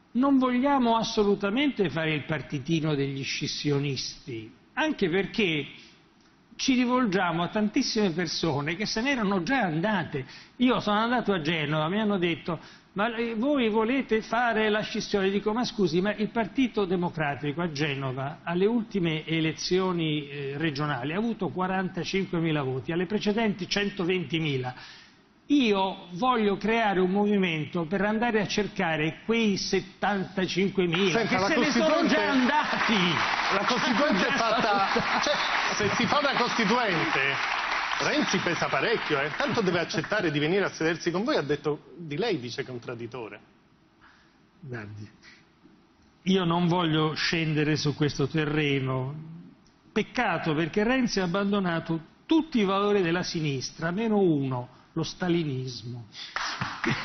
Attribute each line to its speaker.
Speaker 1: non vogliamo assolutamente fare il partitino degli scissionisti, anche perché ci rivolgiamo a tantissime persone che se n'erano già andate. Io sono andato a Genova, mi hanno detto: ma voi volete fare la scissione? Dico: ma scusi, ma il Partito Democratico a Genova alle ultime elezioni regionali ha avuto 45.000 voti, alle precedenti 120.000. Io voglio creare un movimento per andare a cercare quei 75.000 che se ne sono già andati.
Speaker 2: La Costituente è fatta... Cioè, se si fa una Costituente, Renzi pesa parecchio, tanto deve accettare di venire a sedersi con voi. Ha detto di lei vice contradditore.
Speaker 1: Guardi, io non voglio scendere su questo terreno. Peccato, perché Renzi ha abbandonato tutti i valori della sinistra, meno uno: lo stalinismo.